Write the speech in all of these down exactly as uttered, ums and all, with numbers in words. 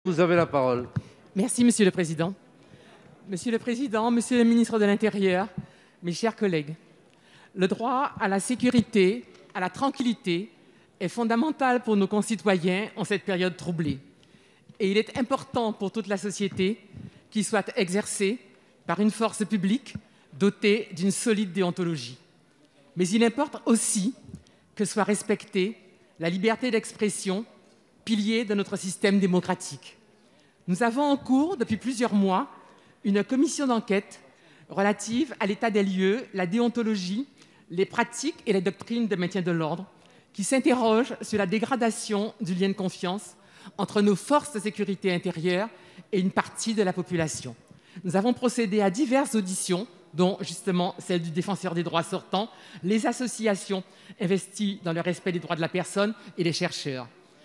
Vous avez la parole. Merci, Monsieur le Président. Monsieur le Président, Monsieur le ministre de l'Intérieur, mes chers collègues, le droit à la sécurité, à la tranquillité est fondamental pour nos concitoyens en cette période troublée. Et il est important pour toute la société qu'il soit exercé par une force publique dotée d'une solide déontologie. Mais il importe aussi que soit respectée la liberté d'expression, pilier de notre système démocratique. Nous avons en cours, depuis plusieurs mois, une commission d'enquête relative à l'état des lieux, la déontologie, les pratiques et les doctrines de maintien de l'ordre, qui s'interroge sur la dégradation du lien de confiance entre nos forces de sécurité intérieure et une partie de la population. Nous avons procédé à diverses auditions, dont justement celle du défenseur des droits sortant, les associations investies dans le respect des droits de la personne et les chercheurs.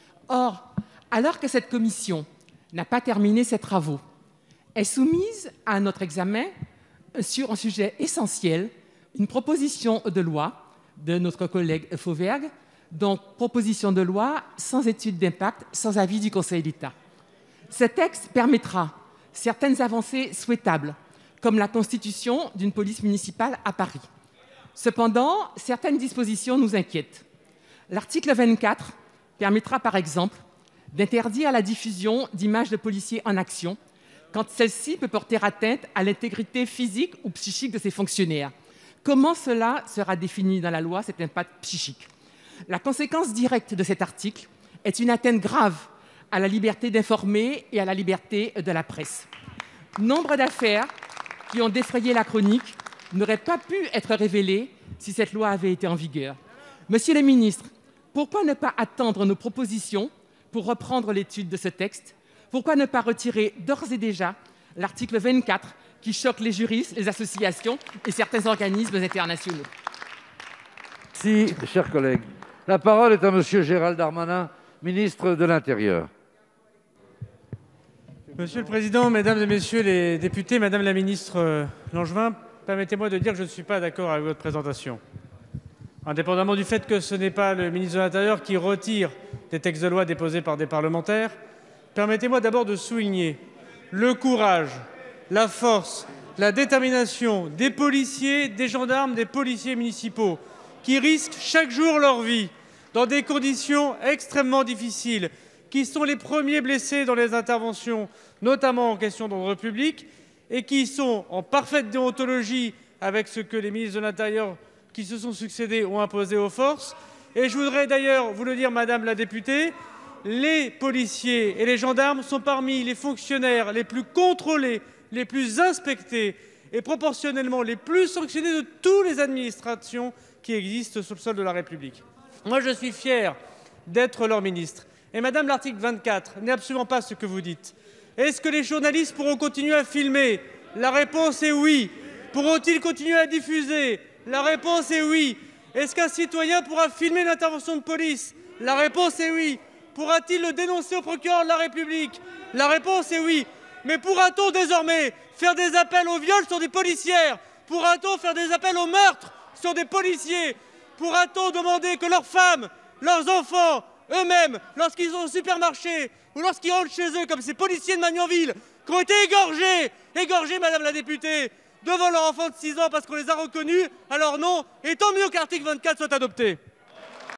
Or, alors que cette commission n'a pas terminé ses travaux, est soumise à notre examen sur un sujet essentiel, une proposition de loi de notre collègue Fauvergue, donc proposition de loi sans étude d'impact, sans avis du Conseil d'État. Ce texte permettra certaines avancées souhaitables, comme la constitution d'une police municipale à Paris. Cependant, certaines dispositions nous inquiètent. L'article vingt-quatre permettra par exemple d'interdire la diffusion d'images de policiers en action quand celle-ci peut porter atteinte à l'intégrité physique ou psychique de ses fonctionnaires. Comment cela sera défini dans la loi, cet impact psychique? La conséquence directe de cet article est une atteinte grave à la liberté d'informer et à la liberté de la presse. Nombre d'affaires qui ont défrayé la chronique n'auraient pas pu être révélées si cette loi avait été en vigueur. Monsieur le ministre, pourquoi ne pas attendre nos propositions pour reprendre l'étude de ce texte? Pourquoi ne pas retirer d'ores et déjà l'article vingt-quatre qui choque les juristes, les associations et certains organismes internationaux? Merci, chers collègues. La parole est à Monsieur Gérald Darmanin, ministre de l'Intérieur. Monsieur le Président, Mesdames et Messieurs les députés, Madame la ministre Langevin, permettez-moi de dire que je ne suis pas d'accord avec votre présentation. Indépendamment du fait que ce n'est pas le ministre de l'Intérieur qui retire des textes de loi déposés par des parlementaires, permettez-moi d'abord de souligner le courage, la force, la détermination des policiers, des gendarmes, des policiers municipaux qui risquent chaque jour leur vie dans des conditions extrêmement difficiles, qui sont les premiers blessés dans les interventions, notamment en question d'ordre public, et qui sont en parfaite déontologie avec ce que les ministres de l'Intérieur qui se sont succédés ont imposé aux forces. Et je voudrais d'ailleurs vous le dire, Madame la députée, les policiers et les gendarmes sont parmi les fonctionnaires les plus contrôlés, les plus inspectés et proportionnellement les plus sanctionnés de toutes les administrations qui existent sur le sol de la République. Moi, je suis fier d'être leur ministre. Et Madame, l'article vingt-quatre n'est absolument pas ce que vous dites. Est-ce que les journalistes pourront continuer à filmer? La réponse est oui. Pourront-ils continuer à diffuser? La réponse est oui. Est-ce qu'un citoyen pourra filmer une intervention de police? La réponse est oui. Pourra-t-il le dénoncer au procureur de la République? La réponse est oui. Mais pourra-t-on désormais faire des appels au viol sur des policières? Pourra-t-on faire des appels au meurtre sur des policiers? Pourra-t-on demander que leurs femmes, leurs enfants, eux-mêmes, lorsqu'ils sont au supermarché ou lorsqu'ils rentrent chez eux, comme ces policiers de Magnanville, qui ont été égorgés, égorgés, Madame la députée, devant leur enfant de six ans parce qu'on les a reconnus, alors non, et tant mieux que l'article vingt-quatre soit adopté.